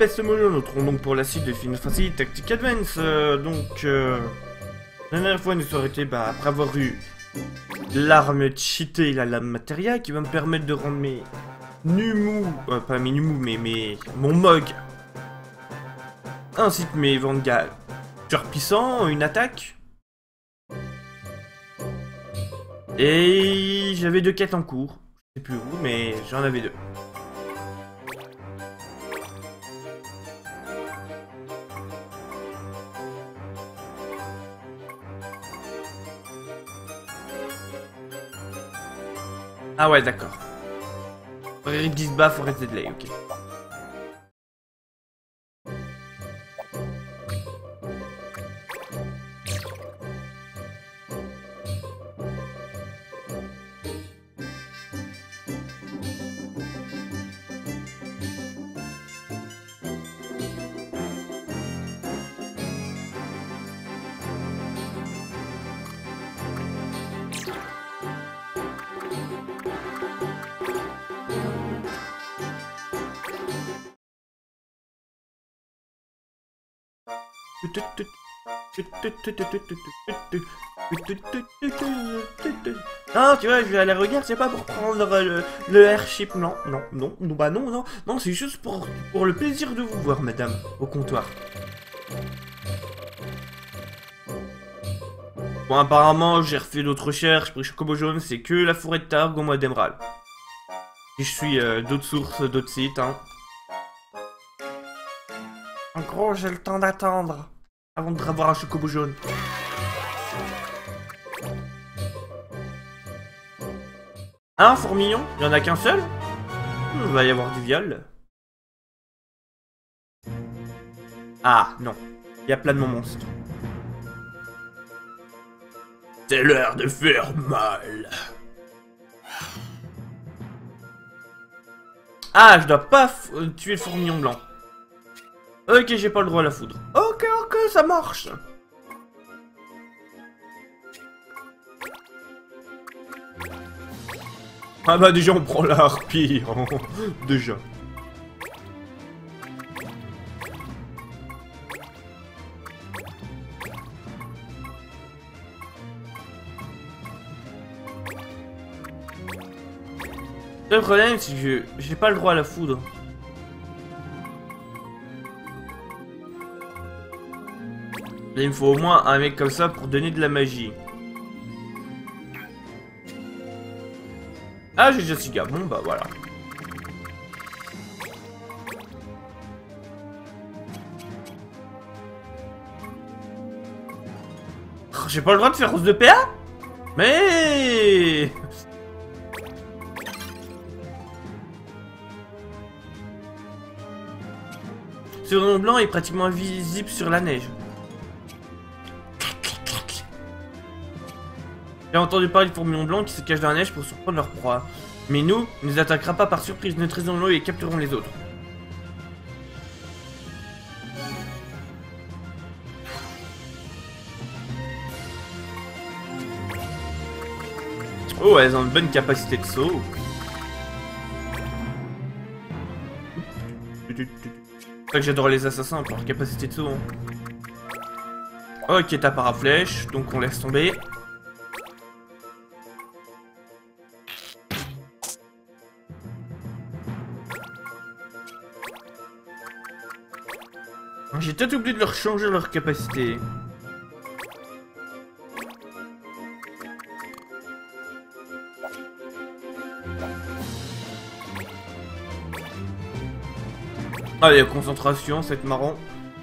ce moment, nous entrons donc pour la suite de Final Fantasy Tactics Advance. La dernière fois, nous sommes arrêtés après avoir eu l'arme cheatée, la lame materia, qui va me permettre de rendre mes Numu, pas mes Numu, mais mon Mog, ainsi que mes Vanguard puissants, une attaque. Et j'avais 2 quêtes en cours. Je sais plus où, mais j'en avais 2. Ah ouais, d'accord. Forêt d'Isba, forêt de Zedley, ok. Non, tu vois, je vais aller regarder, c'est pas pour prendre le airship, non, non, c'est juste pour le plaisir de vous voir, madame, au comptoir. Bon, apparemment, j'ai refait d'autres recherches pour les chocobos jaunes, c'est que la forêt de Targ au mois d'émeraude. Si je suis d'autres sources, d'autres sites, hein. En gros, j'ai le temps d'attendre avant de revoir un chocobo jaune. Un fourmillon? Il y en a qu'un seul? Il va y avoir du viol. Ah, non. Il y a plein de mon monstre. C'est l'heure de faire mal. Ah, je dois pas tuer le fourmillon blanc. Ok, j'ai pas le droit à la foudre. Ok, ça marche. Ah bah déjà on prend la harpie, hein. Déjà. Le problème c'est que j'ai pas le droit à la foudre. Et il me faut au moins un mec comme ça pour donner de la magie. Ah, j'ai Jessica. Bon, bah voilà. Oh, j'ai pas le droit de faire rose de PA? Mais... Ce rayon blanc est pratiquement invisible sur la neige. J'ai entendu parler de fourmillons blancs qui se cachent dans la neige pour surprendre leur proie. Mais nous, on ne les attaquera pas par surprise, neutralisons-le et capturons les autres. Oh, elles ont une bonne capacité de saut. C'est pour ça que j'adore les assassins pour leur capacité de saut. Hein. Ok, t'as paraflèche, donc on laisse tomber. J'ai peut-être oublié de leur changer leur capacité. Allez, concentration, c'est marrant.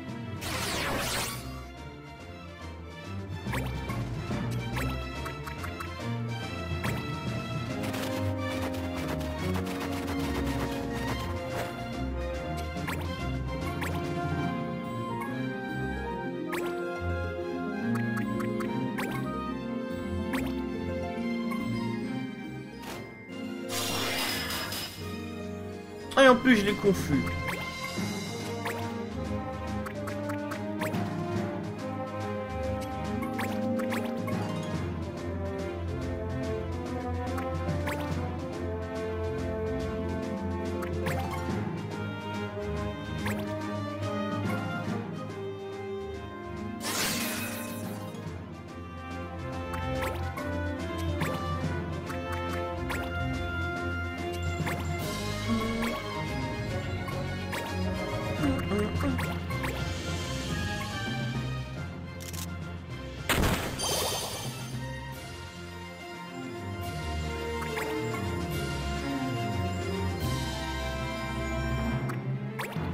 Et en plus, je l'ai confus.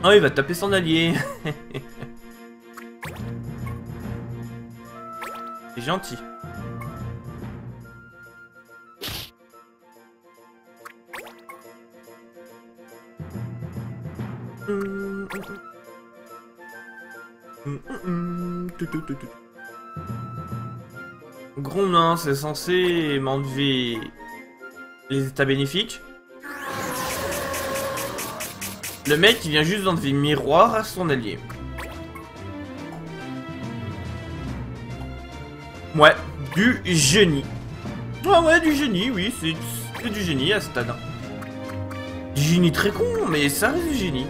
Oh, il va taper son allié. C'est gentil. Gros nain, c'est censé m'enlever les états bénéfiques. Le mec il vient juste d'enlever miroir à son allié. Ouais, du génie. Ah ouais, du génie, oui, c'est du génie à ce stade. Du génie très con, mais ça reste du génie.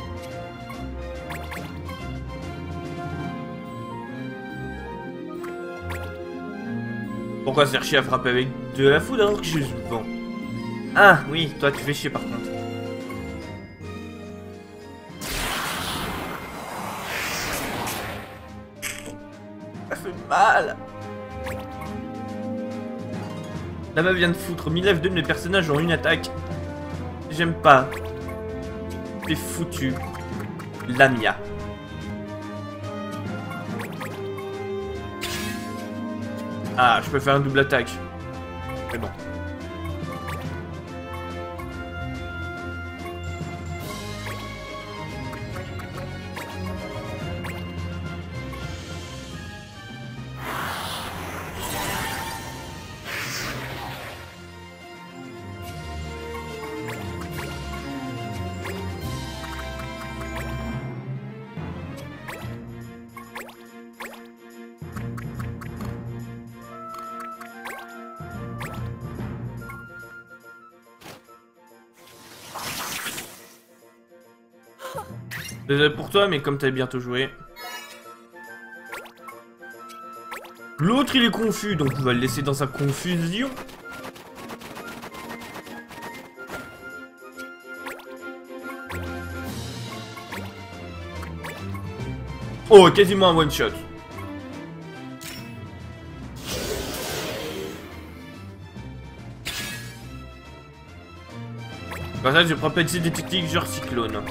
Pourquoi se faire chier à frapper avec de la foudre alors que je suis bon. Ah oui, toi tu fais chier par contre. Ça fait mal. La meuf vient de foutre 1000 F2 de mes personnages ont une attaque. J'aime pas. C'est foutu. Lamia. Ah, je peux faire un double attaque. C'est bon. Désolé pour toi, mais comme t'as bientôt joué. L'autre il est confus, donc on va le laisser dans sa confusion. Oh, quasiment un one shot. Comme ça, je prends petit des techniques genre cyclone.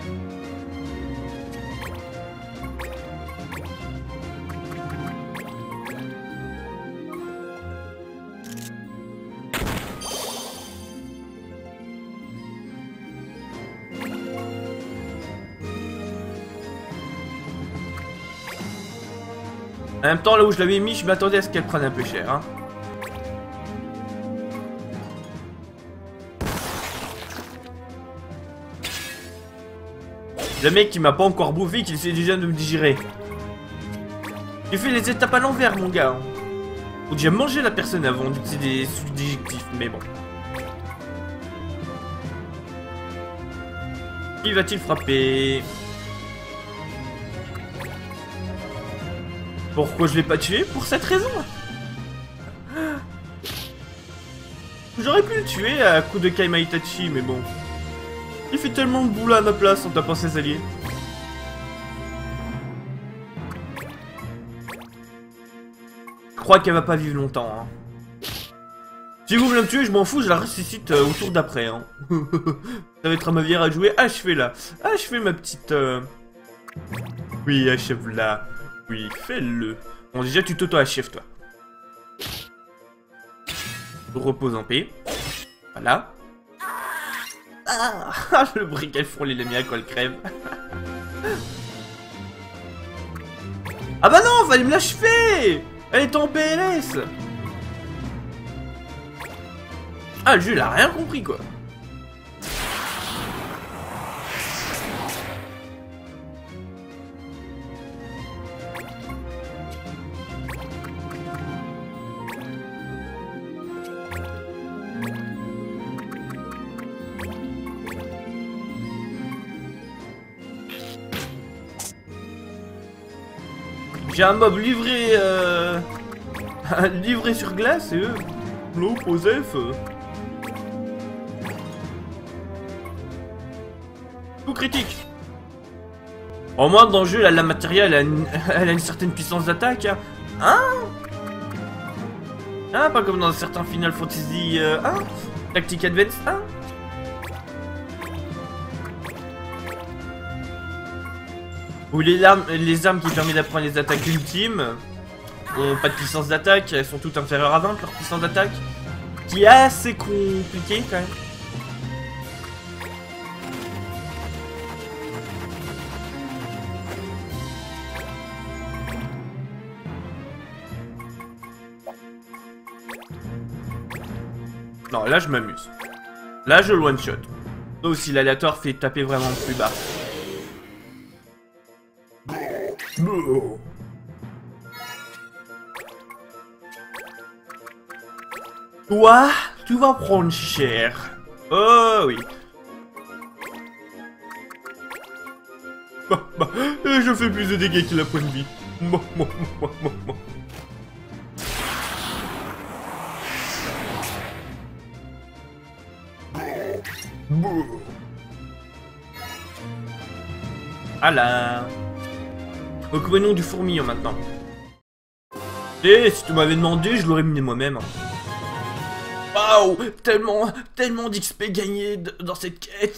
En même temps, là où je l'avais mis, je m'attendais à ce qu'elle prenne un peu cher. Hein. Le mec qui m'a pas encore bouffé, qui essaie déjà de me digérer. J'ai fait les étapes à l'envers, mon gars. Faut déjà manger la personne avant d'utiliser des sous-digictifs, mais bon. Qui va-t-il frapper? Pourquoi je l'ai pas tué? Pour cette raison. J'aurais pu le tuer à coup de Kaima Itachi, mais bon. Il fait tellement de boulot à ma place en tapant ses alliés. Je crois qu'elle va pas vivre longtemps. Hein. Si vous voulez me tuer, je m'en fous, je la ressuscite au tour d'après. Hein. Ça va être à ma vieille à jouer. Achevez-la. Achevez ma petite... Oui, achève-la. Oui, fais-le. Bon, déjà, tu t'auto-achèves, toi. Repose en paix. Voilà. Ah, le bruit qu'elle frôle les Lamia quand elle crève. Ah bah non, fallait me l'achever. Elle est en PLS. Ah, le jeu, il a rien compris, quoi. J'ai un mob livré, livré sur glace et eux, l'eau, Osef. Tout critique. Au moins dans le jeu, la matérielle, elle a une certaine puissance d'attaque. Hein? Ah, pas comme dans certains Final Fantasy 1, Tactic Advance 1. Ou les armes qui permettent d'apprendre les attaques ultimes ont pas de puissance d'attaque, elles sont toutes inférieures à 20 leur puissance d'attaque. Qui est assez compliqué quand même. Non, là je m'amuse. Là je le one shot. Sauf si l'aléatoire fait taper vraiment plus bas. Toi, tu vas prendre cher. Oh oui. Je fais plus de dégâts qu'il a point de vie. Ah là. Reprenons du fourmillon maintenant. Et si tu m'avais demandé, je l'aurais mené moi-même. Waouh, tellement d'XP gagné dans cette quête.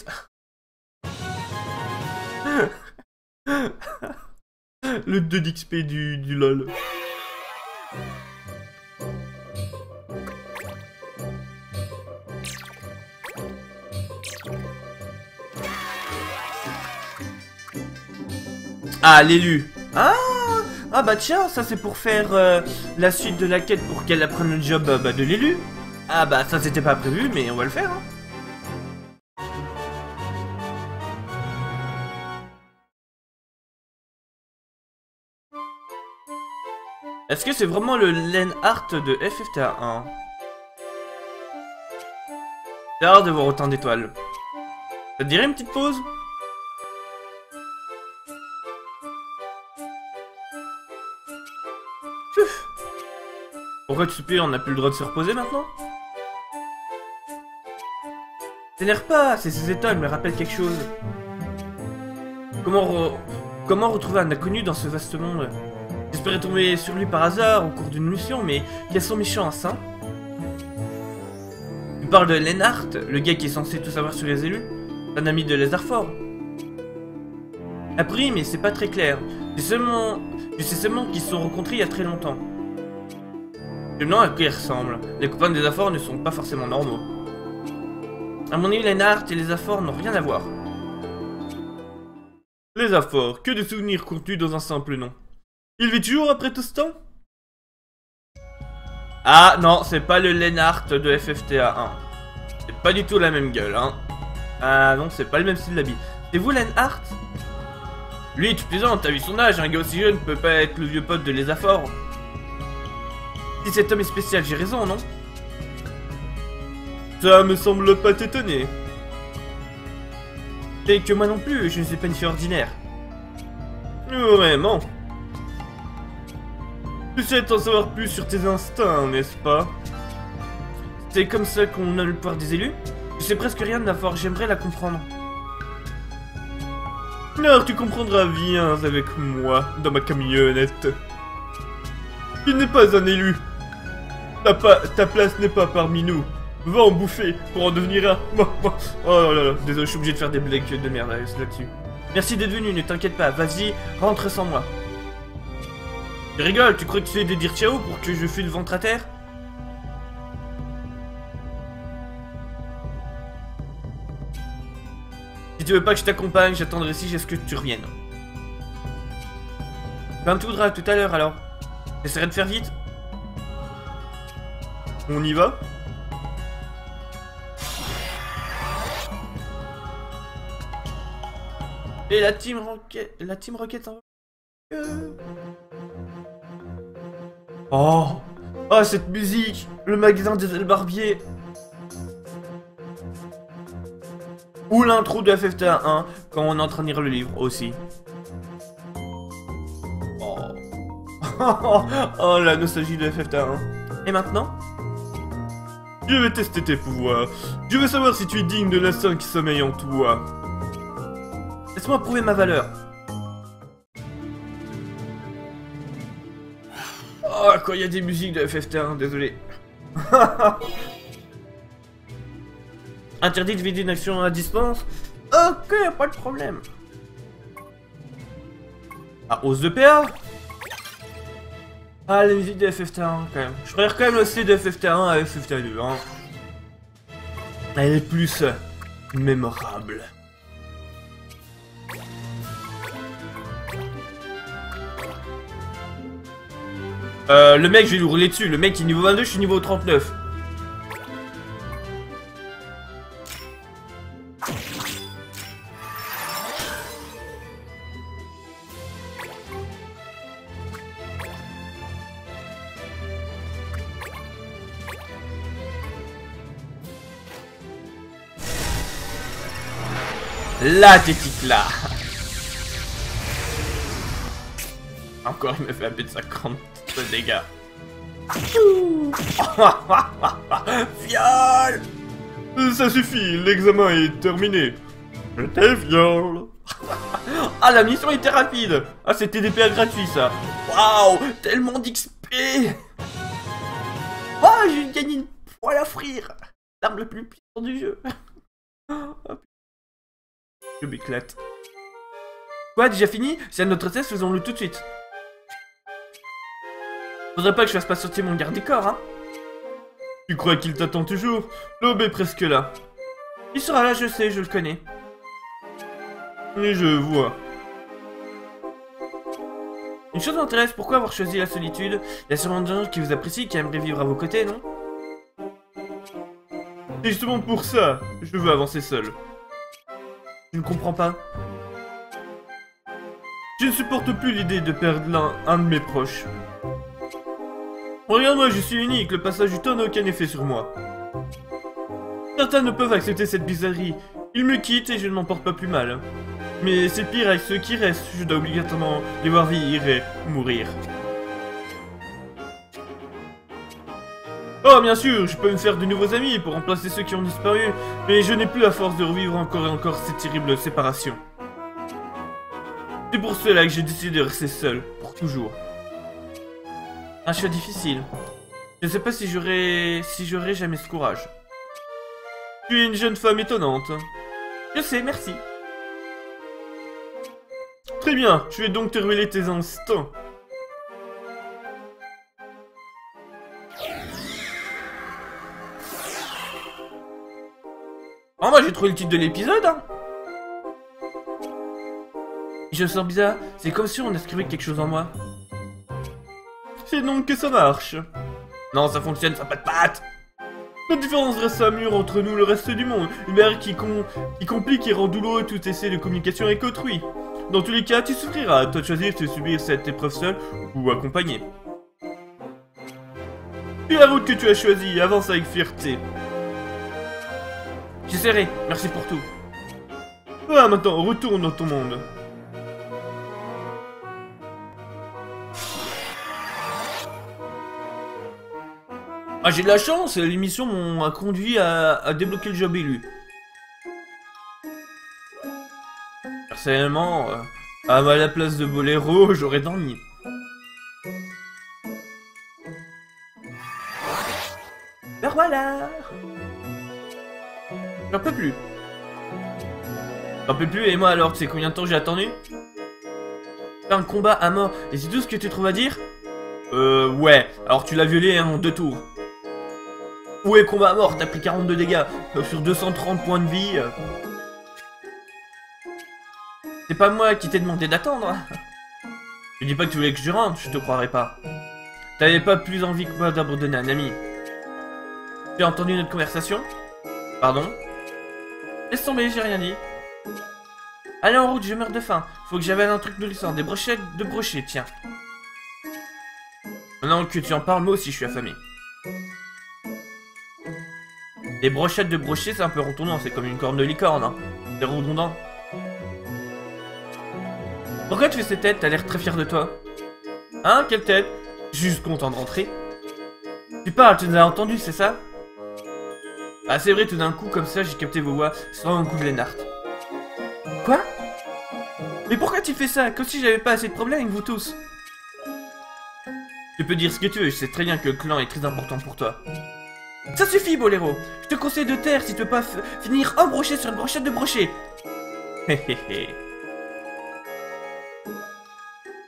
Le 2 d'XP du LOL. Ah, l'élu. Ah bah tiens, ça c'est pour faire la suite de la quête pour qu'elle apprenne le job de l'élu. Ah bah ça c'était pas prévu, mais on va le faire. Hein. Est-ce que c'est vraiment le Lenhart de FFTA 1? C'est rare de voir autant d'étoiles. Ça te dirait une petite pause? Pourquoi tu soupires? On n'a plus le droit de se reposer maintenant? T'énerve pas, ces étoiles me rappellent quelque chose. Comment retrouver un inconnu dans ce vaste monde? J'espérais tomber sur lui par hasard au cours d'une mission, mais quelles sont mes chances, hein? Tu parles de Lenhart, le gars qui est censé tout savoir sur les élus? Un ami de Lézardfort. Appris, mais c'est pas très clair. Je sais seulement qu'ils se sont rencontrés il y a très longtemps. Je me demande à quoi ils ressemblent. Les copains des Lézardfort ne sont pas forcément normaux. À mon avis, Lenhart et les Lézardfort n'ont rien à voir. Lézardfort, que de souvenirs contenus dans un simple nom. Il vit toujours après tout ce temps? Ah non, c'est pas le Lenhart de FFTA 1. C'est pas du tout la même gueule, hein. Ah non, c'est pas le même style d'habit. C'est vous Lenhart? Lui, tu plaisantes, t'as vu son âge, un gars aussi jeune peut pas être le vieux pote de Lézardfort. Si cet homme est spécial, j'ai raison, non? Ça me semble pas t'étonner. Et que moi non plus, je ne suis pas une fille ordinaire. Vraiment? Tu sais en savoir plus sur tes instincts, n'est-ce pas? C'est comme ça qu'on a le pouvoir des élus? Je sais presque rien de la force, j'aimerais la comprendre. Alors tu comprendras, viens avec moi, dans ma camionnette. Il n'est pas un élu. Ta place n'est pas parmi nous. Va en bouffer pour en devenir un. Oh là là, désolé, je suis obligé de faire des blagues de merde là-dessus. Merci d'être venu, ne t'inquiète pas, vas-y, rentre sans moi. Tu rigoles, tu crois que tu sais de dire ciao pour que je file le ventre à terre? Si tu veux pas que je t'accompagne, j'attendrai ici jusqu'à ce que tu reviennes. Ben tout voudra, tout à l'heure alors. J'essaierai de faire vite. On y va? Et la team Rocket en... Oh, cette musique, le magasin des barbiers. Ou l'intro de FFTA 1 quand on est en train de lire le livre aussi. Oh, oh la nostalgie de FFTA 1. Et maintenant? Je vais tester tes pouvoirs. Je veux savoir si tu es digne de l'instinct qui sommeille en toi. Laisse-moi prouver ma valeur. Oh, quand il y a des musiques de FFTA1, désolé. Interdit de vider une action à distance? Ok, pas de problème. Ah, hausse de PA. Ah, la musique de FFT1 quand même. Je préfère quand même le style de FFT1 à FFT2. Hein. Elle est plus mémorable. Le mec, je vais lui rouler dessus. Le mec, il est niveau 22, je suis niveau 39. La tétique là. Encore il me fait un peu de 50 de dégâts. Viol. Ça suffit, l'examen est terminé. Je te viole. Ah, la mission était rapide. Ah, c'était des PA gratuits ça. Waouh, tellement d'XP. Oh, j'ai gagné une poêle à frire. L'arme la plus puissante du jeu. Je m'éclate. Quoi, déjà fini? C'est à notre test, faisons-le tout de suite. Faudrait pas que je fasse pas sortir mon garde des corps, hein? Tu crois qu'il t'attend toujours? L'aube est presque là. Il sera là, je sais, je le connais. Et je vois. Une chose m'intéresse, pourquoi avoir choisi la solitude? Il y a sûrement des gens qui vous apprécient, qui aimeraient vivre à vos côtés, non? C'est justement pour ça, je veux avancer seul. Je ne comprends pas. Je ne supporte plus l'idée de perdre un de mes proches. Regarde-moi, je suis unique, le passage du temps n'a aucun effet sur moi. Certains ne peuvent accepter cette bizarrerie. Ils me quittent et je ne m'en porte pas plus mal. Mais c'est pire avec ceux qui restent, je dois obligatoirement les voir vieillir et mourir. Oh, bien sûr, je peux me faire de nouveaux amis pour remplacer ceux qui ont disparu, mais je n'ai plus la force de revivre encore et encore cette terrible séparation. C'est pour cela que j'ai décidé de rester seul, pour toujours. Un choix difficile. Je ne sais pas si j'aurai jamais ce courage. Tu es une jeune femme étonnante. Je sais, merci. Très bien, je vais donc te révéler tes instincts. Oh, moi j'ai trouvé le titre de l'épisode, hein. Je sens bizarre, c'est comme si on inscrivait quelque chose en moi. C'est donc que ça marche. Non, ça fonctionne, ça n'a pas de patte. La différence reste à mur entre nous et le reste du monde. Une barrière qui complique et rend douloureux tout essai de communication avec autrui. Dans tous les cas, tu souffriras. À toi de choisir de subir cette épreuve seule ou accompagné. Puis la route que tu as choisie, avance avec fierté. J'essaierai, merci pour tout. Ah, maintenant, retourne dans ton monde. Ah, j'ai de la chance, l'émission m'a conduit à débloquer le job élu. Personnellement, à la place de Boléro, j'aurais dormi. Ben voilà. J'en peux plus. J'en peux plus, et moi alors, tu sais combien de temps j'ai attendu? Un combat à mort, et c'est tout ce que tu trouves à dire? Ouais, alors tu l'as violé en 2 tours. Ouais, combat à mort, t'as pris 42 dégâts sur 230 points de vie. C'est pas moi qui t'ai demandé d'attendre. Je dis pas que tu voulais que je rentre, je te croirais pas. T'avais pas plus envie que moi d'abandonner un ami. Tu as entendu notre conversation? Pardon? Laisse tomber, j'ai rien dit. Allez en route, je meurs de faim. Faut que j'avale un truc nourrissant, des brochettes de brochets, tiens. Maintenant que tu en parles, moi aussi je suis affamé. Des brochettes de brochets, c'est un peu retournant, c'est comme une corne de licorne, hein. C'est redondant. Pourquoi tu fais cette tête? T'as l'air très fier de toi. Hein? Quelle tête? Juste content de rentrer. Tu parles, tu nous as entendu, c'est ça? Ah, c'est vrai, tout d'un coup, comme ça, j'ai capté vos voix sans un coup de Lennart. Quoi? Mais pourquoi tu fais ça? Comme si j'avais pas assez de problèmes avec vous tous. Tu peux dire ce que tu veux, je sais très bien que le clan est très important pour toi. Ça suffit, Boléro. Je te conseille de taire si tu veux pas finir un brochet sur une brochette de brochet. Hé hé hé.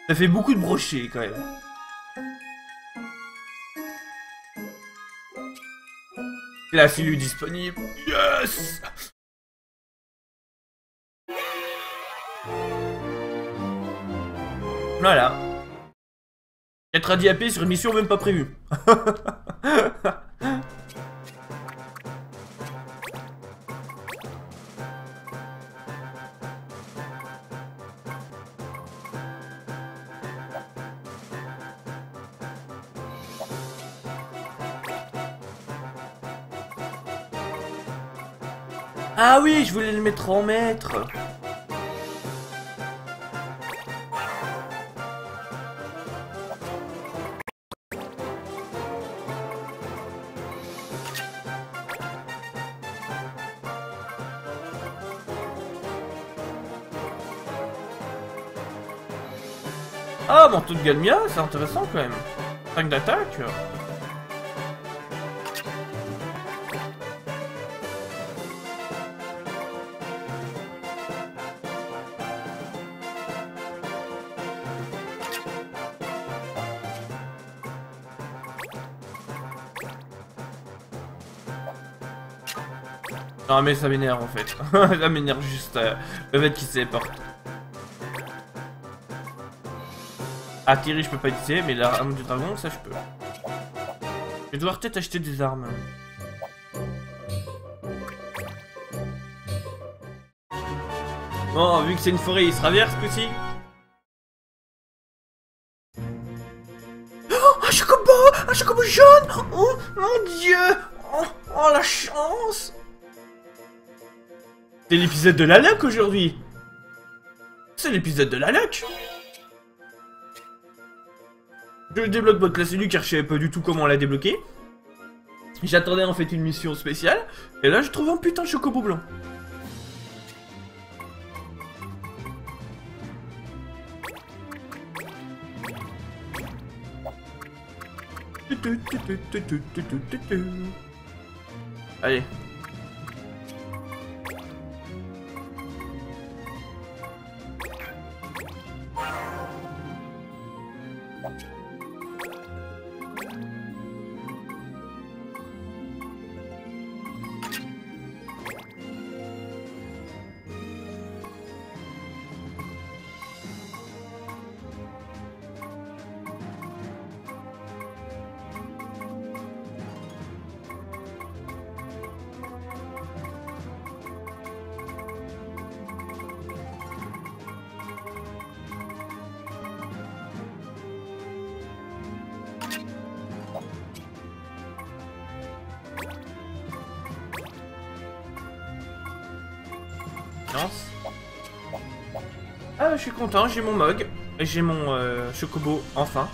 Ça fait beaucoup de brochets quand même. La cellule disponible. Yes! Voilà. 4 radis AP sur une mission même pas prévue. Ah oui, je voulais le mettre en maître. Ah, manteau de Galmia, c'est intéressant quand même. 5 d'attaque. Non mais ça m'énerve en fait. Ça m'énerve juste le fait qu'il se téléporte. Ah Thierry je peux pas utiliser mais l'arme du dragon ça je peux. Je vais devoir peut-être acheter des armes. Bon vu que c'est une forêt il sera vert ce coup-ci. Oh un chocobo! Un chocobo jaune! Oh mon dieu! Oh la chance! C'est l'épisode de la lac aujourd'hui. C'est l'épisode de la lac. Je débloque votre classe unique car je savais pas du tout comment la débloquer. J'attendais en fait une mission spéciale. Et là je trouve un putain de chocobo blanc. Allez. Ah, je suis content, j'ai mon mug. Et j'ai mon chocobo, enfin.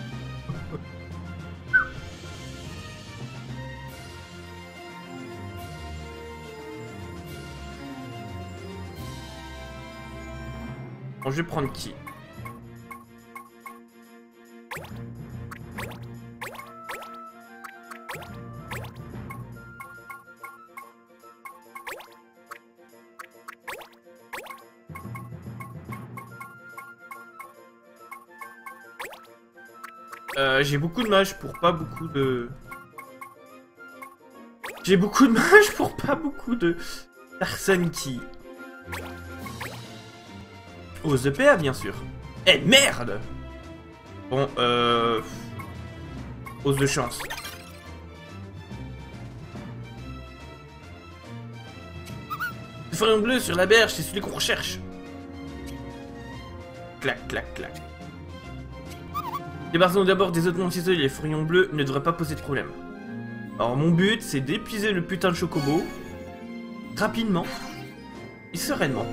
Bon, je vais prendre qui? J'ai beaucoup de mages pour pas beaucoup de... J'ai beaucoup de mages pour pas beaucoup de personnes qui... osent PA, bien sûr. Eh, merde! Bon, Ose de chance. Le forion bleu sur la berge, c'est celui qu'on recherche. Clac, clac, clac. Débarrassons d'abord des autres monts les forions bleus ne devraient pas poser de problème. Alors mon but, c'est d'épuiser le putain de chocobo rapidement et sereinement.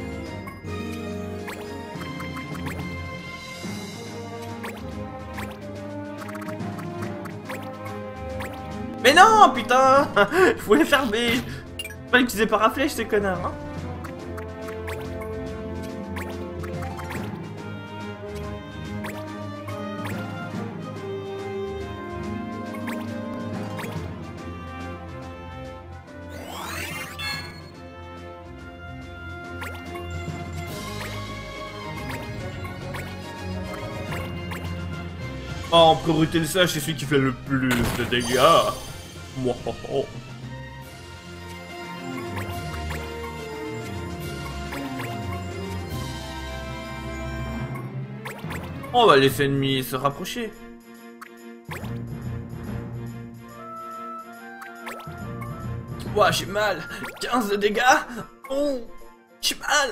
Mais non, putain! Je voulais faire des... Fallait qu'ils aient paraflèche, ces connards, hein. Oh, en priorité, le sage, c'est celui qui fait le plus de dégâts. Moi, oh, oh. On va laisser l'ennemi se rapprocher. Ouah, j'ai mal. 15 de dégâts. Oh, j'ai mal.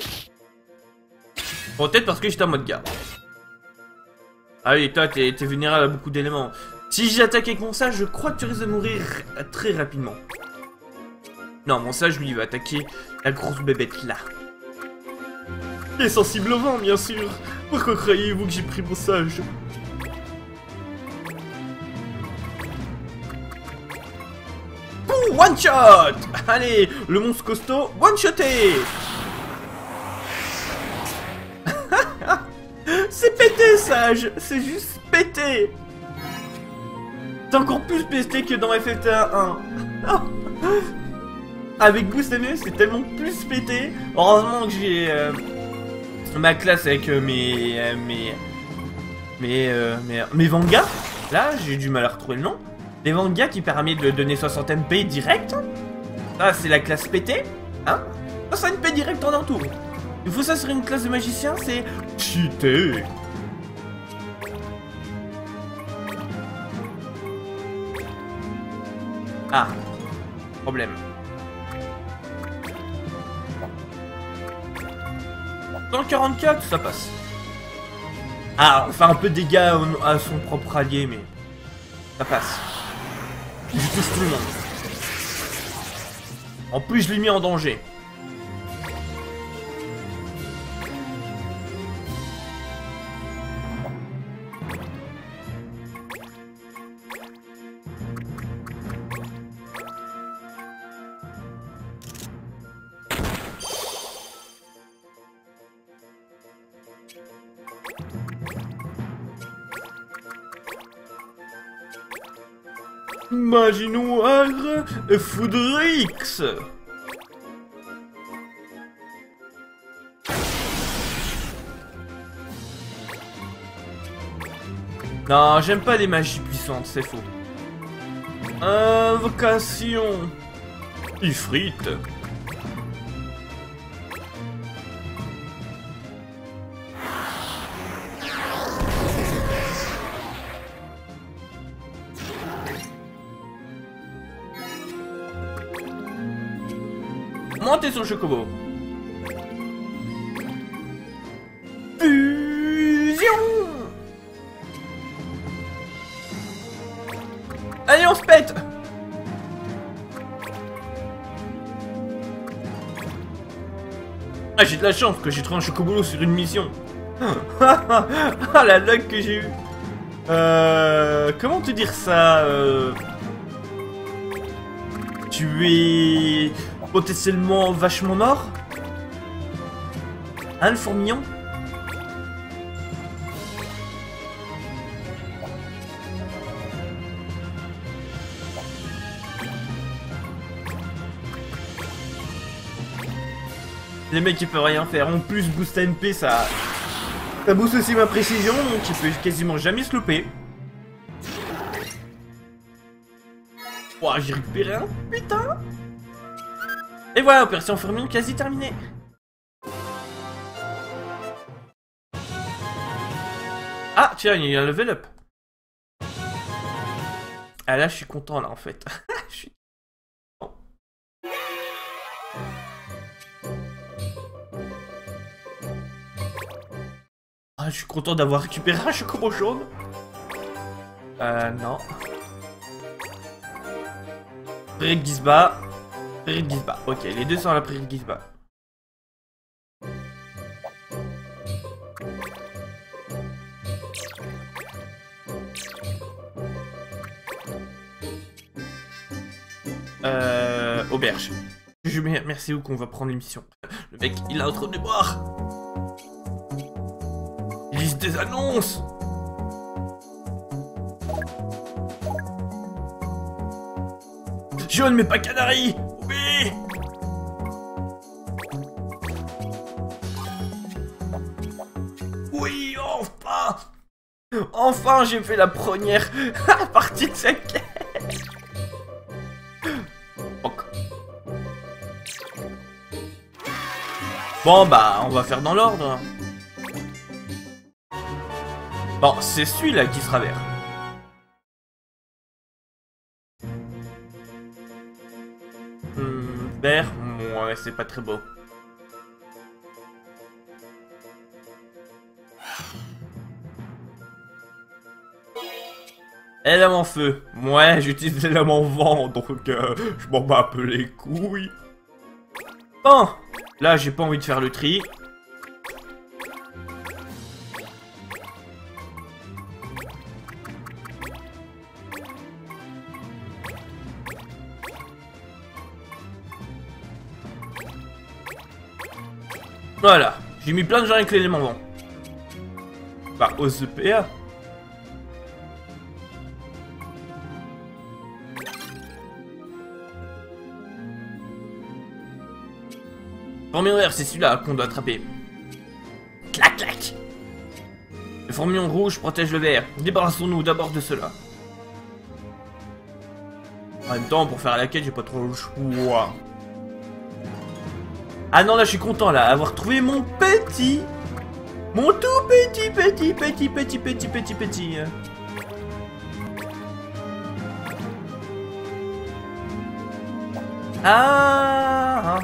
Bon, peut-être parce que j'étais en mode garde. Ah oui, toi, t'es vulnérable à beaucoup d'éléments. Si j'attaque avec mon sage, je crois que tu risques de mourir très rapidement. Non, mon sage, lui, il va attaquer la grosse bébête là. Il est sensible au vent, bien sûr. Pourquoi croyez-vous que j'ai pris mon sage? Ouh, one shot. Allez, le monstre costaud, one shoté. C'est pété, sage. C'est juste pété. C'est encore plus pété que dans FF1. Avec Boost ME, c'est tellement plus pété. Heureusement que j'ai ma classe avec mes Vangas. Là, j'ai du mal à retrouver le nom. Les Vangas qui permet de donner 60 MP direct. Là, c'est la classe pété. Hein? Ça, c'est une MP direct en un tour. Il faut ça sur une classe de magicien, c'est cheaté. Ah, problème. 144, ça passe. Ah, on fait un peu de dégâts à son propre allié, mais ça passe. Je touche tout le monde. En plus, je l'ai mis en danger. Magie noire et Foudrix. Non, j'aime pas les magies puissantes, c'est faux. Invocation. Ifrit. Montez sur le chocobo. Fusion. Allez, on se pète. Ah, j'ai de la chance que j'ai trouvé un chocobo sur une mission. Ah, la luck que j'ai eu. Comment te dire ça Tu es potentiellement vachement mort. Hein, le fourmillon? Les mecs ils peuvent rien faire. En plus, boost MP, ça booste aussi ma précision, donc il peut quasiment jamais se louper. Ouah, j'ai récupéré un putain. Et voilà, opération fourmillon quasi terminée. Ah, tiens, il y a un level up. Ah là, je suis content là en fait. Je suis content. Ah, je suis content d'avoir récupéré un chocobo jaune. Non. Prairie de Gizba. Prairie de Gizba. Ok, les deux sont à la prairie de Gizba. Auberge. Merci où qu'on va prendre l'émission. Le mec, il a trop de boire. Il lise des annonces. Jaune mais pas canari. Oui. Oui, enfin. Enfin, j'ai fait la première partie de cette quête. Bon, bah, on va faire dans l'ordre. Bon, c'est celui-là qui sera vert. Vert, ouais, c'est pas très beau. Élément feu. Ouais, j'utilise l'élément vent, donc je m'en bats un peu les couilles. Bon, là j'ai pas envie de faire le tri. Voilà, j'ai mis plein de gens avec l'élément vent. Bah, aux EPA. Formillon vert, c'est celui-là qu'on doit attraper. Clac, clac. Le formillon rouge protège le vert. Débarrassons-nous d'abord de cela. En même temps, pour faire la quête, j'ai pas trop le choix. Ah non, là, je suis content, là, avoir trouvé mon petit... Mon tout petit. Ah.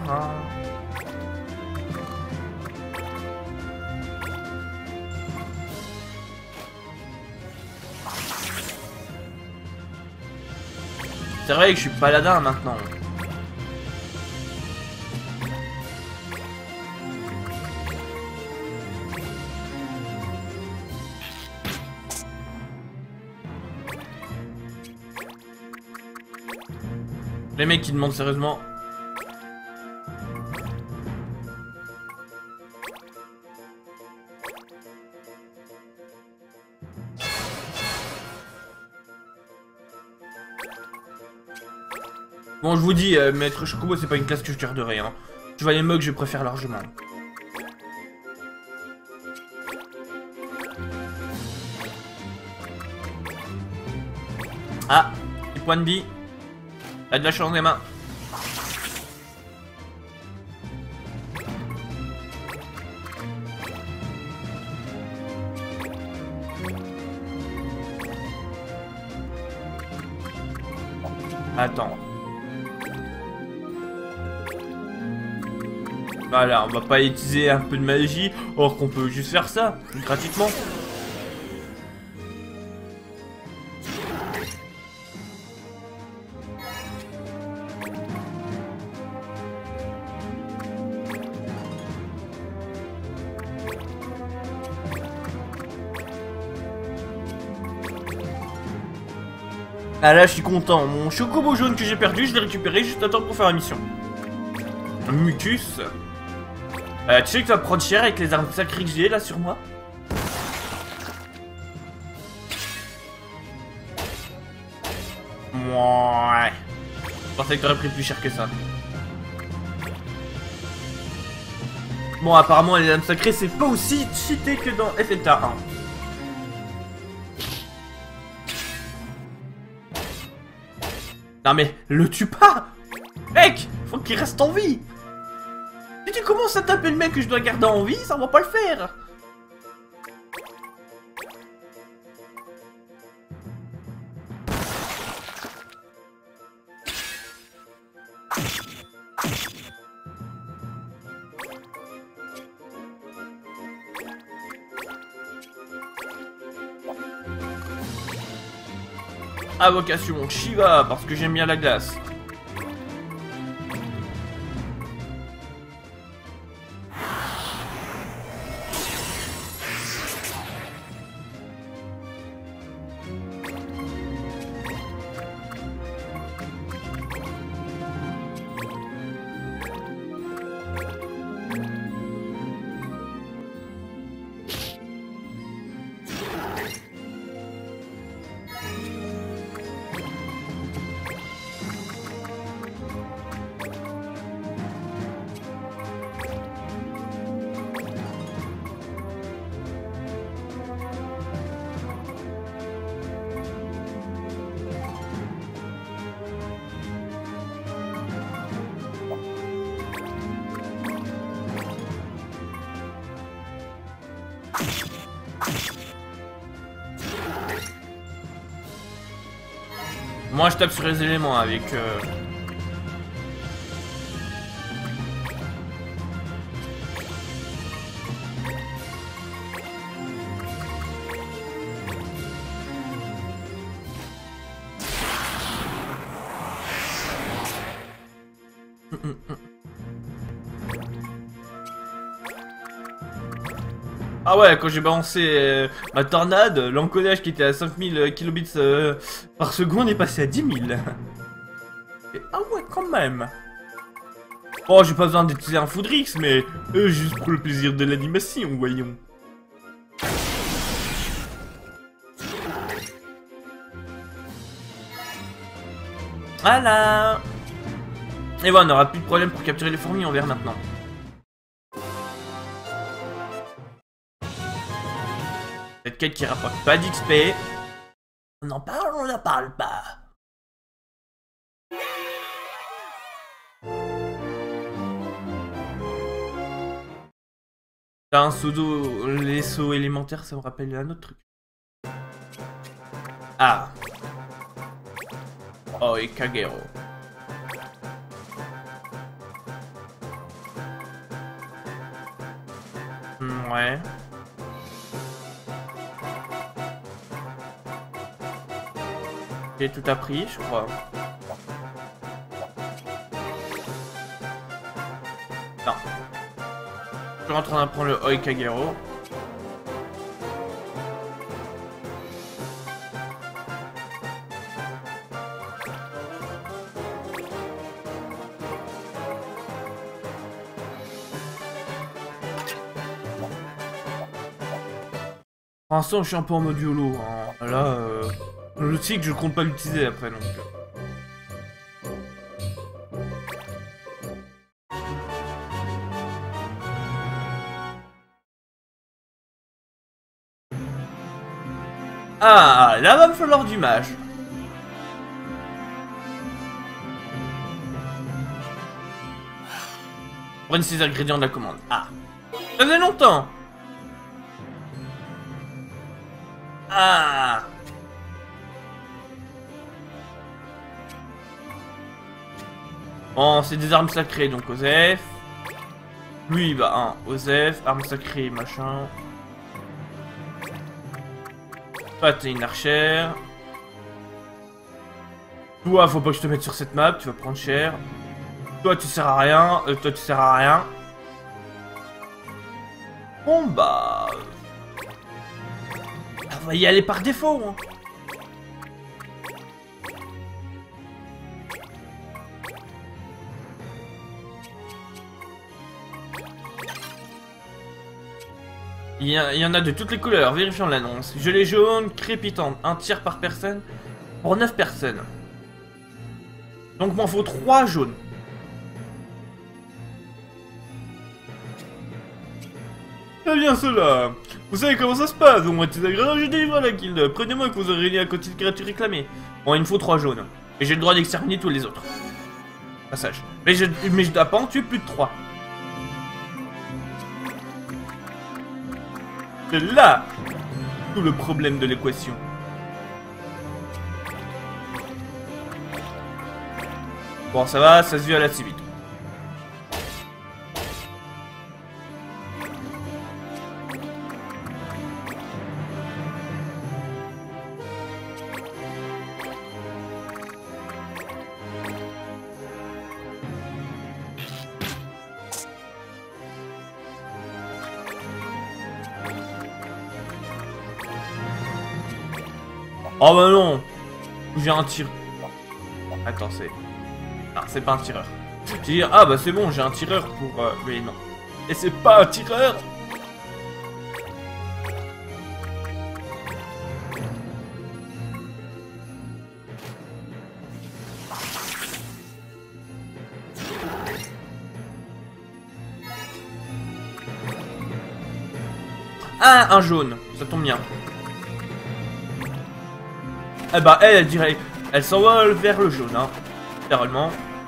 C'est vrai que je suis paladin maintenant. Les mecs qui demandent sérieusement. Bon, je vous dis, Maître Chocobo, c'est pas une classe que je garderai, hein. Tu vois les mugs, je préfère largement. Ah, des points de vie. T'as de la chance, des mains. Attends. Voilà, on va pas utiliser un peu de magie, or qu'on peut juste faire ça, gratuitement. Ah là, je suis content. Mon chocobo jaune que j'ai perdu, je l'ai récupéré juste à temps pour faire la mission. Mucus. Tu sais que tu vas prendre cher avec les armes sacrées que j'ai là sur moi? Ouais. Je pensais que t'aurais pris plus cher que ça. Bon, apparemment, les armes sacrées, c'est pas aussi cheaté que dans FLTA 1. Non mais, le tue pas! Mec, faut qu'il reste en vie! Si tu commences à taper le mec que je dois garder en vie, ça va pas le faire! Invocation Shiva, parce que j'aime bien la glace. Moi je tape sur les éléments avec... Ah ouais, quand j'ai balancé ma tornade, l'encodage qui était à 5000 kilobits par seconde est passé à 10 000. Et, ah ouais, quand même. Oh, j'ai pas besoin d'utiliser un Foudrix, mais juste pour le plaisir de l'animation, voyons. Voilà. Et voilà, on n'aura plus de problème pour capturer les fourmis en verre maintenant. Cette quête qui rapporte pas d'XP. On en parle ou on n'en parle pas? T'as un pseudo, les sauts élémentaires, ça me rappelle un autre truc. Ah. Oh, et Kagero. Ouais. J'ai tout appris, je crois. Non. Je suis en train d'apprendre le Oi Kagero. Pour l'instant, je suis un peu en mode YOLO. Hein. Là, le cycle, je compte pas l'utiliser après, donc... Ah, là va me falloir du mage. Prendre ces ingrédients de la commande. Ah, ça faisait longtemps. Ah. Bon, c'est des armes sacrées, donc Osef. Lui, bah, un Osef, arme sacrée, machin. Toi, t'es une archère. Toi, faut pas que je te mette sur cette map, tu vas prendre cher. Toi, tu sers à rien. Toi, tu sers à rien. Bon, bah... on va y aller par défaut, hein. Il y en a de toutes les couleurs, vérifions l'annonce. Gelée jaune, crépitante, un tiers par personne pour 9 personnes. Donc m'en faut 3 jaunes. Eh bien cela, vous savez comment ça se passe, au moins de ces ingrédients, je délivre à la guilde. Prenez-moi que vous aurez réuni à côté de créatures réclamées. Bon, il me faut 3 jaunes. Et j'ai le droit d'exterminer tous les autres. Passage. Mais je dois pas en tuer plus de 3. C'est là tout le problème de l'équation. Bon, ça va, ça se vit à la assez vite. Oh bah non. J'ai un tir. Attends, c'est... non, c'est pas un tireur. J'ai dit, ah bah c'est bon, j'ai un tireur pour... mais non. Et c'est pas un tireur. Ah, un jaune. Ça tombe bien. Eh bah elle dirait, elle s'envole vers le jaune, hein, littéralement.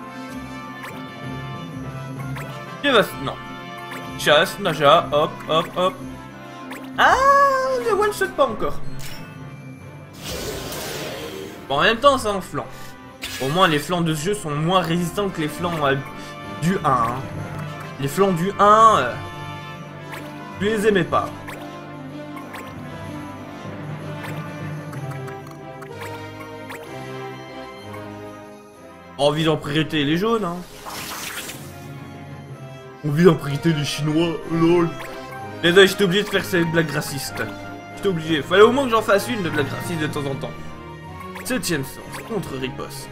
Non. Chasse, Naja, hop, hop, hop. Ah, le one shot pas encore. Bon, en même temps, c'est un flanc. Au moins, les flancs de ce jeu sont moins résistants que les flancs du 1. Hein. Les flancs du 1, je les aimais pas. Envie d'en priorité les jaunes, hein. Envie d'en priorité les chinois, lol. Désolé, j'étais obligé de faire ces blagues racistes. J'étais obligé. Fallait au moins que j'en fasse une de blague raciste de temps en temps. 7ème sens, contre-riposte.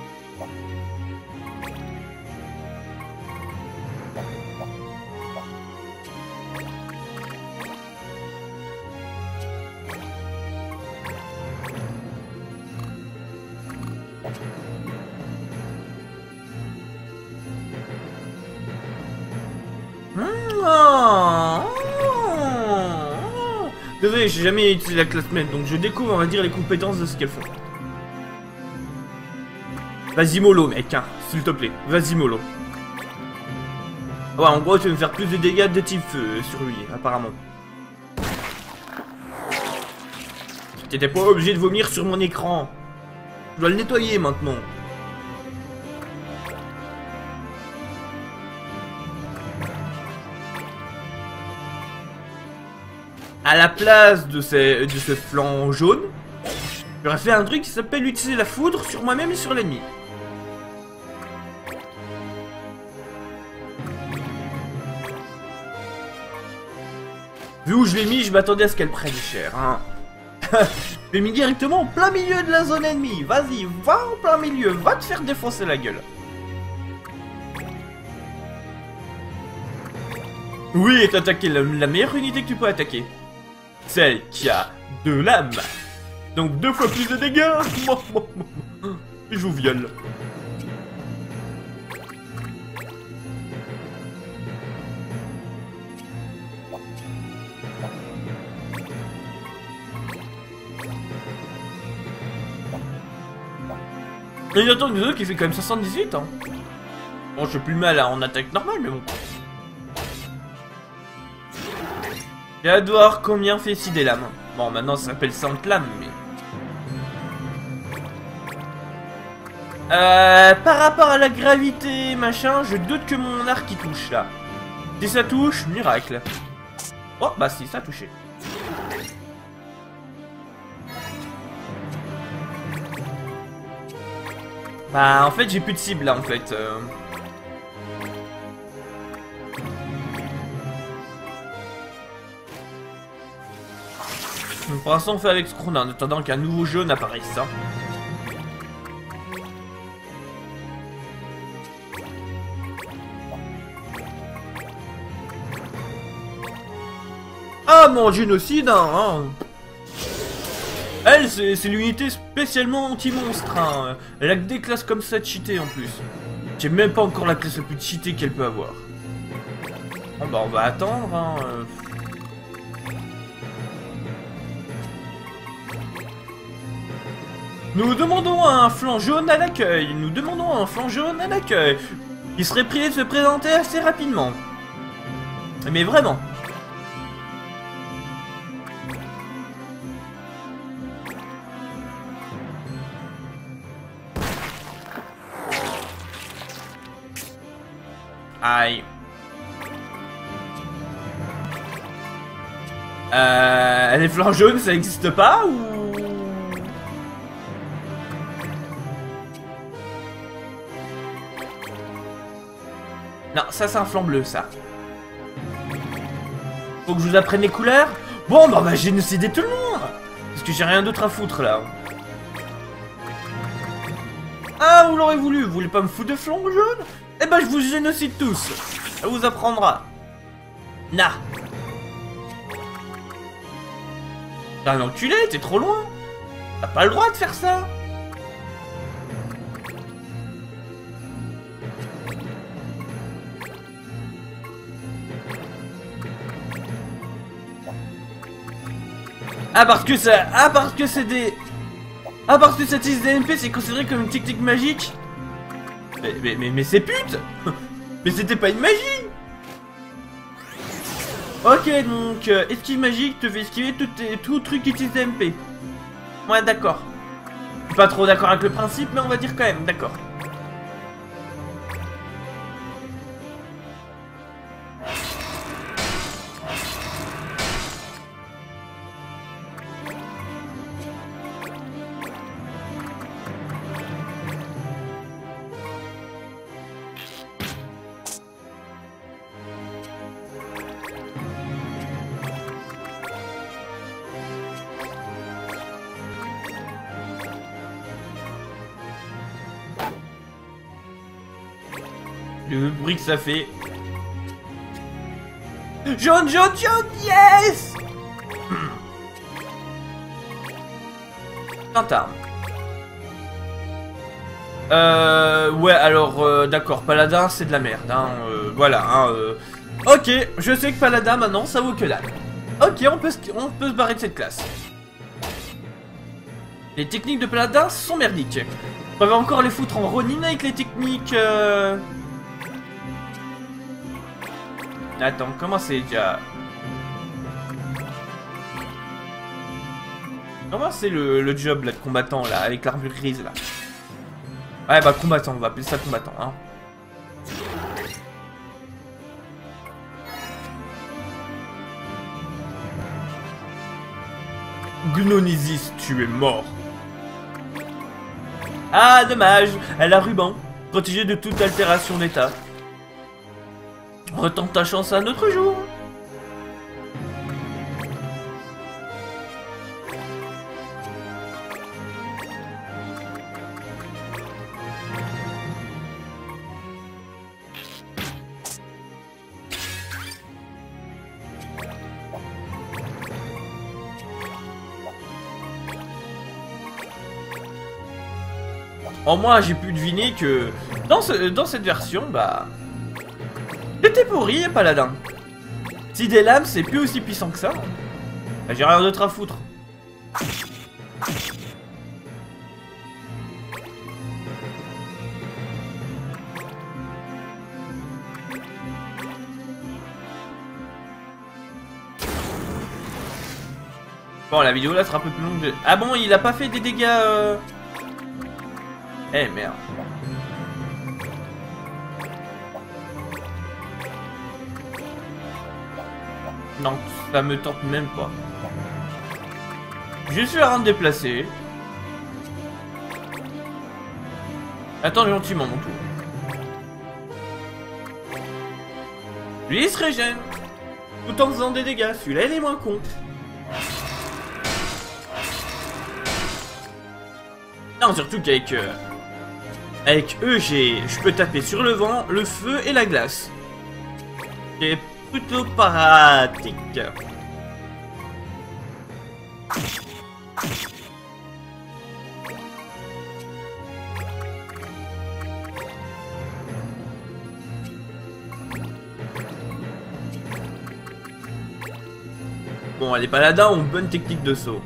Désolé, j'ai jamais utilisé la classe maître, donc je découvre, on va dire, les compétences de ce qu'elles font. Vas-y mollo, mec, hein, s'il te plaît, vas-y mollo. Ouais, en gros, tu vas me faire plus de dégâts de type feu sur lui, apparemment. T'étais pas obligé de vomir sur mon écran. Je dois le nettoyer maintenant. À la place de ce flanc jaune, j'aurais fait un truc qui s'appelle utiliser la foudre sur moi-même et sur l'ennemi. Vu où je l'ai mis, je m'attendais à ce qu'elle prenne cher, hein. Je l'ai mis directement en plein milieu de la zone ennemie. Vas-y, va en plein milieu, va te faire défoncer la gueule. Oui, t'as attaqué la meilleure unité que tu peux attaquer. Celle qui a 2 lames. Donc 2 fois plus de dégâts. Et je vous viole. Et il attend une autre qui fait quand même 78 hein. Bon, je fais plus mal en attaque normale, mais bon. J'ai hâte de voir combien fait ici des lames. Bon, maintenant ça s'appelle 100 lames, mais... par rapport à la gravité, machin, je doute que mon arc y touche, là. Si ça touche, miracle. Oh, bah si, ça a touché. Bah, en fait, j'ai plus de cible, là, en fait. Donc, pour l'instant, on fait avec ce qu'on a, en attendant qu'un nouveau jaune apparaisse, hein. Ah, mon génocide, hein. Elle, c'est l'unité spécialement anti-monstre, hein. Elle a que des classes comme ça de cheatées, en plus. J'ai même pas encore la classe la plus cheatée qu'elle peut avoir. Bon, bah, on va attendre, hein. Nous demandons un flanc jaune à l'accueil. Nous demandons un flanc jaune à l'accueil. Il serait prié de se présenter assez rapidement. Mais vraiment. Aïe. Les flancs jaunes, ça existe pas ou... Non, ça c'est un flanc bleu, ça. Faut que je vous apprenne les couleurs. Bon, bah on va génocider tout le monde. Parce que j'ai rien d'autre à foutre, là. Ah, vous l'aurez voulu. Vous voulez pas me foutre de flanc jaune? Eh ben, je vous génocide tous. Ça vous apprendra. Nah. T'es un enculé, t'es trop loin. T'as pas le droit de faire ça. Ah parce que ça... Ah parce que c'est des... Ah parce que cette liste DMP c'est considéré comme une technique magique. Mais c'est pute. Mais c'était pas une magie. Ok donc esquive magique te fait esquiver tout truc qui utilise DMP. Ouais d'accord. pas trop d'accord avec le principe, mais on va dire quand même, d'accord. Le bruit que ça fait. Jaune, jaune, jaune, yes. Gendarme. Ouais, alors, d'accord, Paladin, c'est de la merde, hein, voilà, hein, Ok, je sais que Paladin, maintenant, ça vaut que dalle. Ok, on peut se barrer de cette classe. Les techniques de Paladin sont merdiques. On va encore les foutre en Ronin avec les techniques, Attends, comment c'est déjà... Comment c'est le job là de combattant là, avec l'armure grise là? Ouais bah combattant, on va appeler ça combattant hein. Gnonisis, tu es mort. Ah dommage, elle a ruban, protégée de toute altération d'état. Retente ta chance un autre jour. En moi, j'ai pu deviner que dans cette version, bah... T'es pourri, Paladin. Si des lames, c'est plus aussi puissant que ça. Bah, j'ai rien d'autre à foutre. Bon, la vidéo là sera un peu plus longue. Ah bon, il a pas fait des dégâts Eh merde. Non, ça me tente même pas. Je suis à me déplacer. Attends gentiment mon tour. Lui il se régène. Tout en faisant des dégâts. Celui-là il est moins con. Non, surtout qu'avec avec eux, je peux taper sur le vent, le feu et la glace. C'est plutôt pratique. Bon, les paladins ont une bonne technique de saut.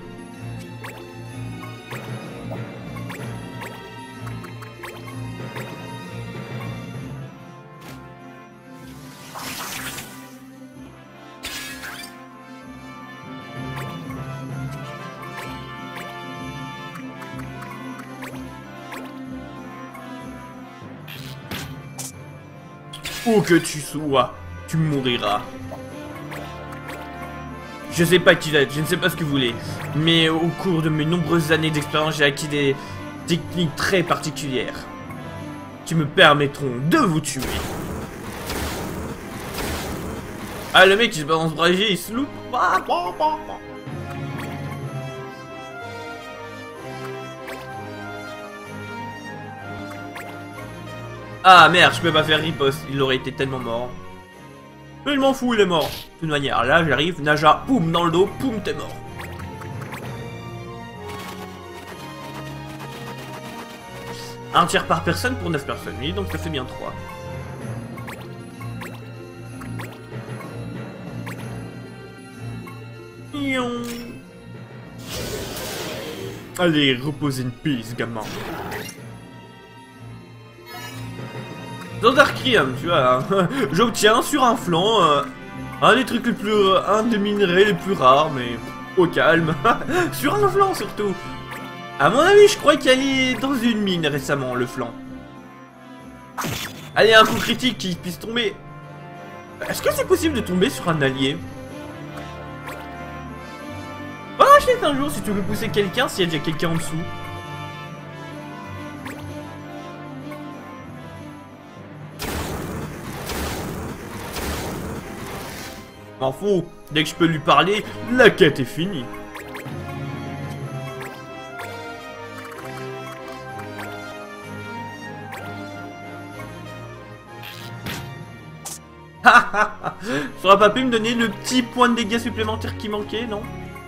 Où que tu sois, tu mouriras. Je sais pas qui vous êtes, je ne sais pas ce que vous voulez, mais au cours de mes nombreuses années d'expérience, j'ai acquis des techniques très particulières qui me permettront de vous tuer. Ah, le mec il se balance bragé, il se loupe. Ah merde, je peux pas faire riposte, il aurait été tellement mort. Mais je m'en fous, il est mort. De toute manière, là j'arrive, Naja, poum, dans le dos, poum, t'es mort. Un tiers par personne pour 9 personnes, oui, donc ça fait bien 3. Allez, repose in peace, gamin. Dans Darkrium, tu vois, hein, j'obtiens sur un flanc un des trucs les plus... un des minerais les plus rares, mais au calme. Sur un flanc surtout. À mon avis, je crois qu'il est dans une mine récemment, le flanc. Allez, un coup critique qui puisse tomber. Est-ce que c'est possible de tomber sur un allié? Va acheter un jour si tu veux pousser quelqu'un, s'il y a déjà quelqu'un en dessous. M'en fous, dès que je peux lui parler, la quête est finie. J'aurais pas pu me donner le petit point de dégâts supplémentaire qui manquait, non?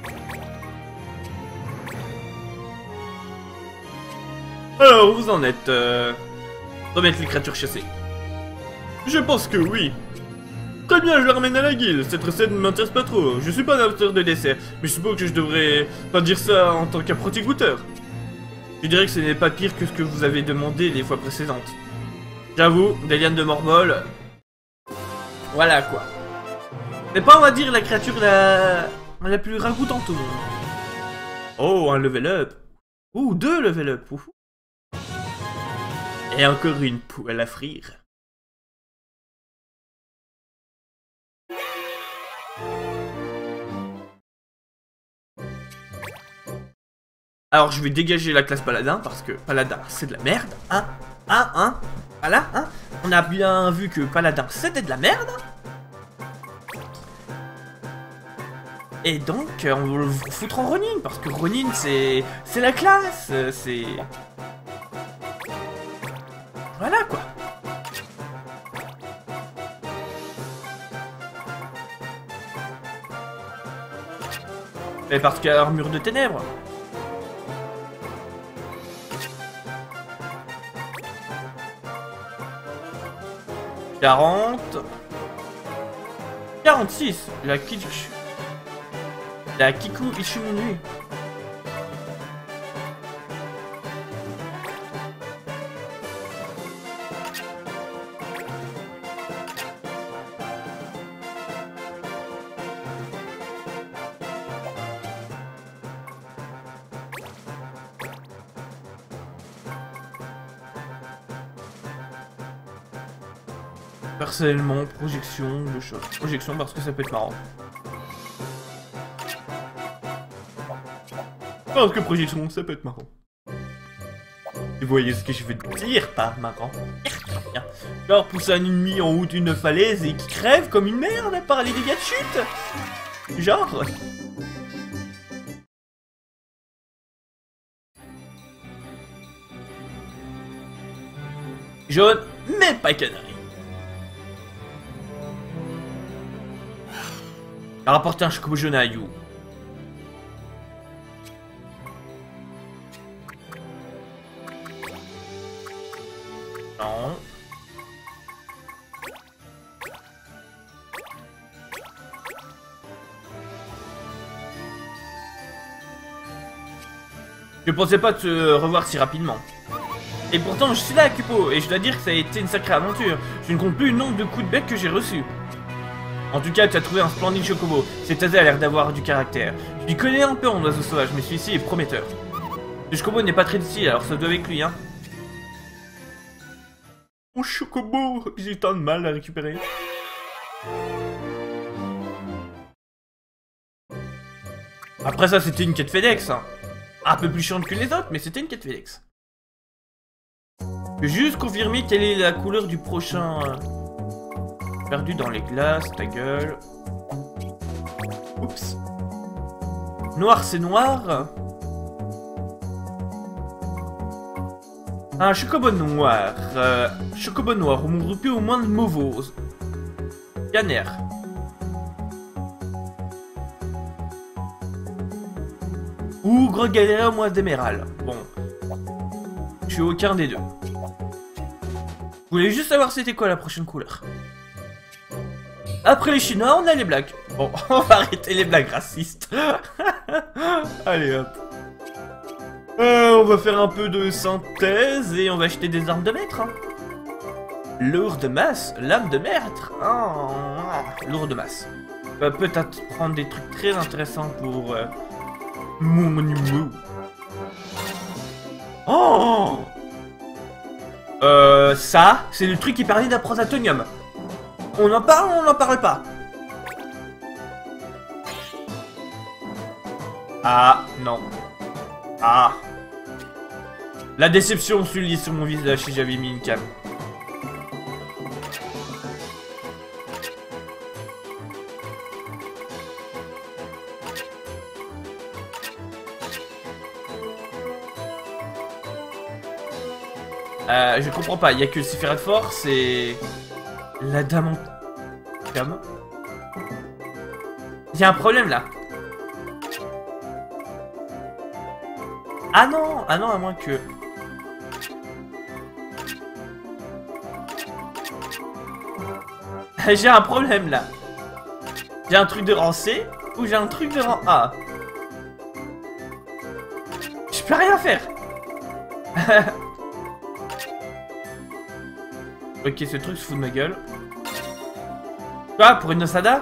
Alors, vous en êtes, remettre les créatures chassées. Je pense que oui. Très bien, je la ramène à la guilde. Cette recette ne m'intéresse pas trop. Je suis pas un amateur de dessert, mais je suppose que je devrais pas dire ça en tant qu'apprenti goûteur. Je dirais que ce n'est pas pire que ce que vous avez demandé les fois précédentes. J'avoue, des lianes de mormol... Voilà quoi. C'est pas, on va dire, la créature la plus ragoûtante au monde. Oh, un level up. Ouh, 2 level up. Ouh. Et encore une poêle à frire. Alors je vais dégager la classe paladin parce que paladin c'est de la merde, hein. Voilà, hein. On a bien vu que paladin c'était de la merde. Et donc on va le foutre en Ronin parce que Ronin c'est la classe, c'est... Voilà quoi. Et parce qu'il y a armure de ténèbres. « 40... 46 ! La Kiku Ishimonui. Personnellement, projection de choc. Projection parce que ça peut être marrant. Parce que projection, ça peut être marrant. Vous voyez ce que je veux dire par marrant. Genre pousser un ennemi en haut d'une falaise et qui crève comme une merde par les dégâts de chute. Genre. Jaune, mais pas canari. Rapporter un chocobo jaune à Ayu. Non. Je pensais pas te revoir si rapidement. Et pourtant je suis là, Kupo, et je dois dire que ça a été une sacrée aventure. Je ne compte plus le nombre de coups de bec que j'ai reçus. En tout cas, tu as trouvé un splendide chocobo. Cet oiseau a l'air d'avoir du caractère. Je lui connais un peu en oiseau sauvage, mais celui-ci est prometteur. Le chocobo n'est pas très difficile, alors ça doit avec lui, hein. Mon chocobo, j'ai tant de mal à récupérer. Après ça, c'était une quête FedEx, hein. Un peu plus chiante que les autres, mais c'était une quête FedEx. Je vais juste confirmer quelle est la couleur du prochain... Perdu dans les glaces, ta gueule. Oups. Noir, c'est noir. Un chocobo noir. Chocobo noir, on groupé au moins de mauvose. Ganer. Ou gros galère au moins d'émeraude. Bon. Je suis aucun des deux. Je voulais juste savoir c'était quoi la prochaine couleur. Après les Chinois, on a les blagues. Bon, on va arrêter les blagues racistes. Allez hop. On va faire un peu de synthèse et on va acheter des armes de maître. Hein. Lourd de masse, lame de maître. Lourd de masse. Peut-être prendre des trucs très intéressants pour mon niveau. Oh. Ça, c'est le truc qui permet d'apprendre Atonium. On en parle ou on n'en parle pas? Ah, non. Ah. La déception se lit sur mon visage si j'avais mis une cam. Je comprends pas, il y a que le Sephiroth Force et... La dame en... Cam. Il y a un problème là. Ah non, à moins que... J'ai un problème là. J'ai un truc de rang C ou j'ai un truc de rang A. Je peux rien faire. Ok, ce truc se fout de ma gueule. Quoi, pour une Osada?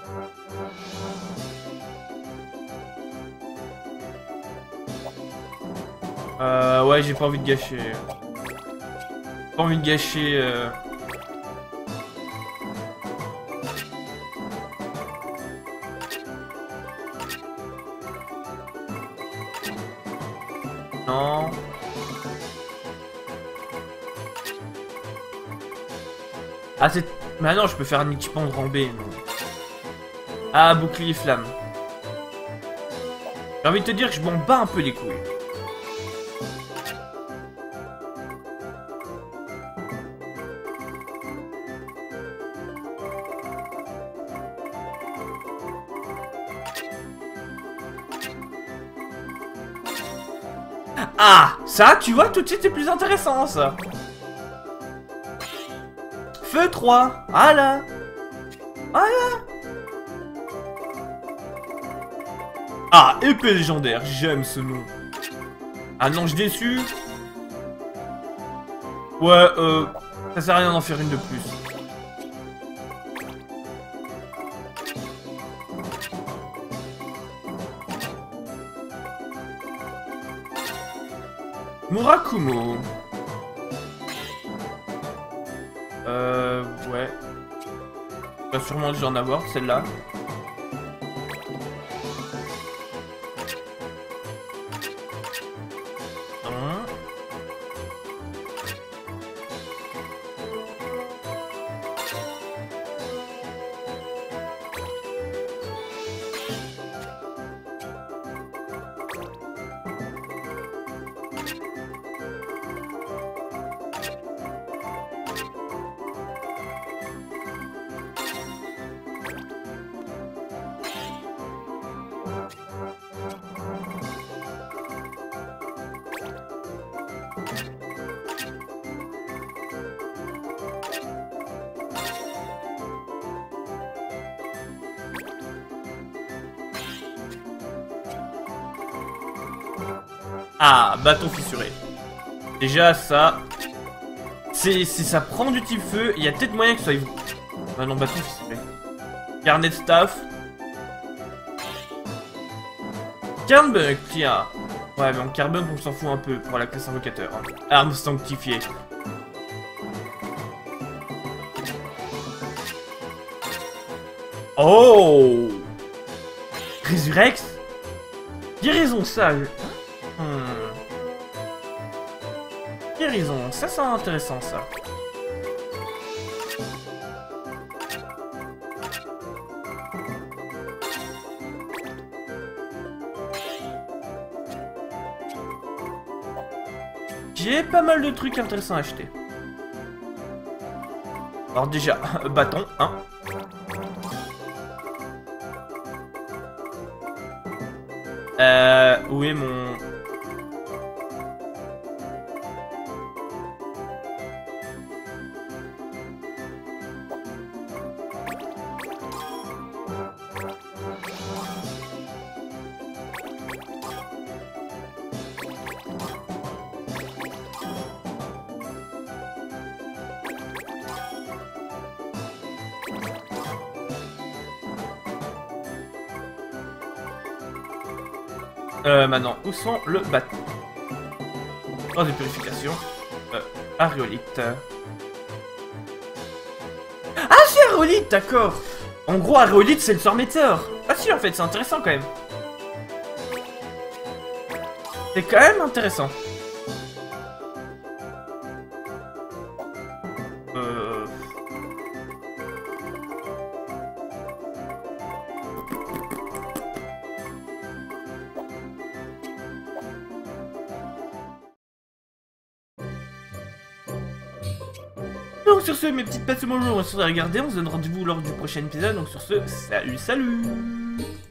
Ouais, j'ai pas envie de gâcher. Pas envie de gâcher. Non. Ah, c'est... Mais non, je peux faire un équipement de rang B. Non. Ah, bouclier flamme. J'ai envie de te dire que je m'en bats un peu les couilles. Ah, ça, tu vois, tout de suite, c'est plus intéressant, ça. Feu 3. Voilà. Voilà. Ah, épée légendaire. J'aime ce nom. Un ange déçu. Ouais, ça sert à rien d'en faire une de plus. Murakumo. Ouais. Pas sûrement déjà en avoir, celle-là. Ah, bâton fissuré. Déjà, ça... ça prend du type feu, il y a peut-être moyen que ça aille... Ah non, bâton fissuré. Carnet de staff. Carbunk, tiens. Ouais, mais en carbunk, on s'en fout un peu pour la classe invocateur. Hein. Arme sanctifiée. Oh! Résurrex? Guérison sale. Guérison, ça c'est intéressant ça. J'ai pas mal de trucs intéressants à acheter. Alors déjà, bâton, hein. Où est mon... Maintenant, où sont le bâton? Force de purification. Aréolite. Ah, c'est Aréolite, d'accord. En gros, Aréolite, c'est le sort météore. Ah si, en fait, c'est intéressant quand même. C'est quand même intéressant. Donc sur ce, mes petites passes au bonjour, on se regarder, on se donne rendez-vous lors du prochain épisode. Donc sur ce, salut, salut.